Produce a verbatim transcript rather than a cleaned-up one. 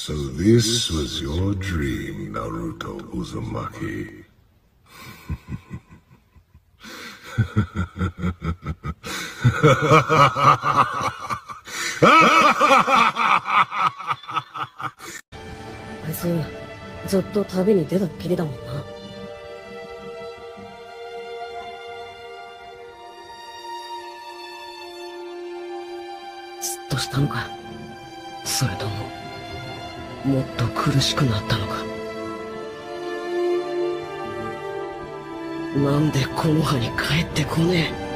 So this was your dream, Naruto Uzumaki. あいつずっと旅に出たっきりだもんな。ずっとしたのか、それとももっと苦しくなったのか。なんで木の葉に帰ってこねえ。